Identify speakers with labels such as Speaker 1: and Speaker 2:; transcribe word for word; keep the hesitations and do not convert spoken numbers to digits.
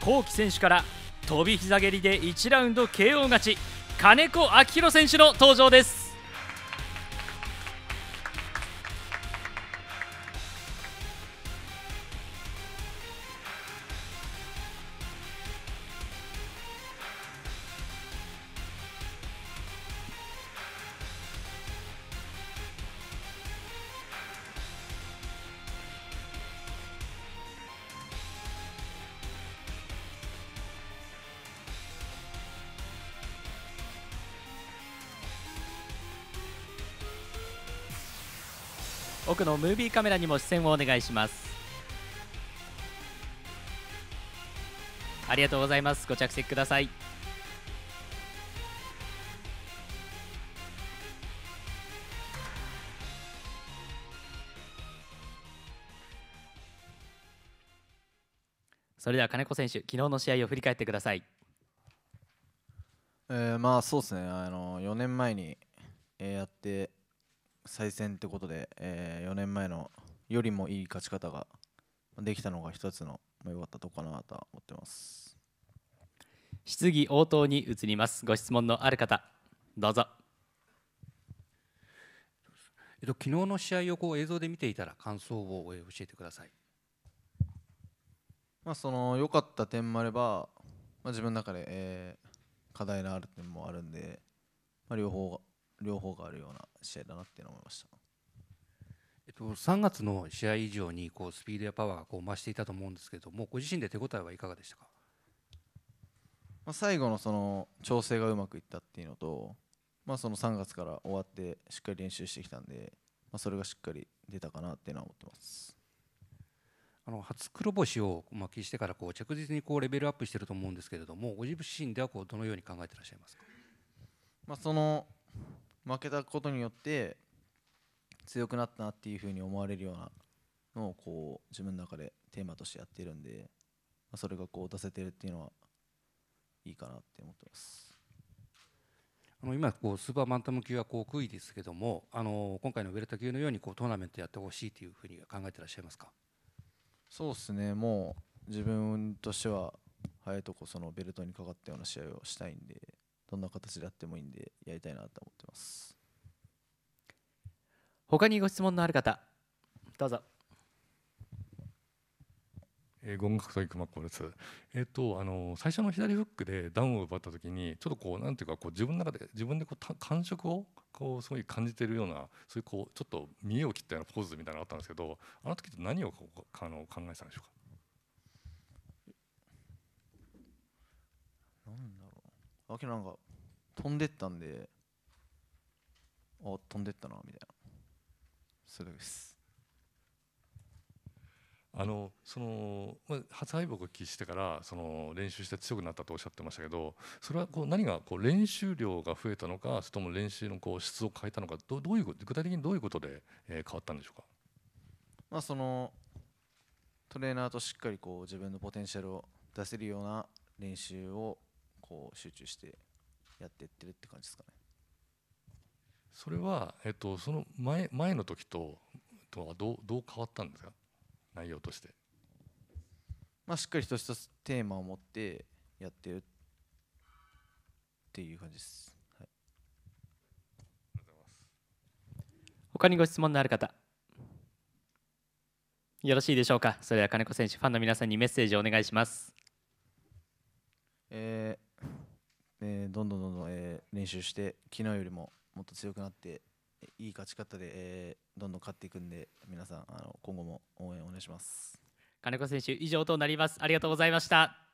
Speaker 1: 幸喜選手から飛び膝蹴りでいちラウンド ケーオー 勝ち、金子明宏選手の登場です。奥のムービーカメラにも視線をお願いします。ありがとうございます。ご着席ください。それでは金子選手、昨日の試合を振り返ってください。
Speaker 2: えー、まあそうですね、あのよねんまえに、えー、やって再戦ってことで、えー、よねんまえのよりもいい勝ち方ができたのが一つの良かったとこかなと思ってます。
Speaker 1: 質疑応答に移ります。ご質問のある方、どうぞ。
Speaker 3: えっと、昨日の試合をこう映像で見ていたら感想を教えてください。
Speaker 2: まあその良かった点もあれば、まあ、自分の中で、えー、課題のある点もあるんで、まあ、両方が両方があるような試合だなって思いました。
Speaker 3: えっと、さんがつの試合以上にこうスピードやパワーがこう増していたと思うんですけれども、ご自身で手応えはいかがでしたか？
Speaker 2: まあ、最後のその調整がうまくいったっていうのと、まあ、そのさんがつから終わってしっかり練習してきたんで、まあ、それがしっかり出たかなっていうのは思ってます。
Speaker 3: あの初黒星をまあ喫してからこう着実にこうレベルアップしていると思うんですけれども、ご自身ではこうどのように考えていらっしゃいますか？
Speaker 2: まあ、その負けたことによって強くなったなっていうふうに思われるようなのをこう自分の中でテーマとしてやっているんで、まあ、それがこう出せてるっていうのはいいかなって思ってます。
Speaker 3: あの今こうスーパーバンタム級はこうクイですけども、あの今回のウェルタ級のようにこうトーナメントやってほしいというふうに考えていらっしゃいますか？
Speaker 2: そうですね、もう自分としては早いとこそのベルトにかかったような試合をしたいんで、どんな形でやってもいいんでやりたいなと思ってます。
Speaker 1: 他にご質問のある方、どうぞ。
Speaker 4: えー、ゴン格闘技熊子です。えっ、とあの最初の左フックでダウンを奪った時にちょっとこうなんていうかこう自分の中で自分でこう感触をこうすごい感じているような、そういうこうちょっと見栄を切ったようなポーズみたいなのがあったんですけど、あの時って何をこうあの考えてたんでしょうか？
Speaker 2: なんだろう、あけなんか飛んでったんで、あ飛んでったなみたいな、それです。
Speaker 4: あのその初敗北を喫してからその練習して強くなったとおっしゃってましたけど、それはこう何がこう練習量が増えたのか、それとも練習のこう質を変えたのか、どどういう具体的にどういうことで、えー、変わったんでしょうか？
Speaker 2: まあそのトレーナーとしっかりこう自分のポテンシャルを出せるような練習をこう集中してやっていってるって感じですかね。
Speaker 4: それは、えっと、その前前の時ととはどうどう変わったんですか、内容として。
Speaker 2: まあしっかりとしたテーマを持ってやってるっていう感じです。はい、
Speaker 1: 他にご質問のある方、よろしいでしょうか。それでは金子選手、ファンの皆さんにメッセージをお願いします。
Speaker 2: えーえーどんどんどんどん、えー練習して昨日よりももっと強くなっていい勝ち方で、えーどんどん勝っていくんで、皆さんあの今後も応援お願いします。
Speaker 1: 金子選手、以上となります。ありがとうございました。